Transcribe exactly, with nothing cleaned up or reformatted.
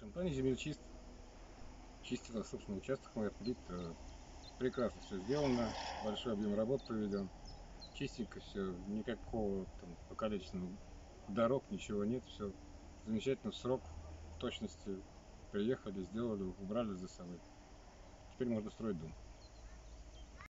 Компания «Землечист» чистила собственный участок мой, определить, прекрасно все сделано, большой объем работ проведен, чистенько все, никакого там покалеченных дорог, ничего нет, все замечательно, в срок, в точности приехали, сделали, убрали за собой. Теперь можно строить дом.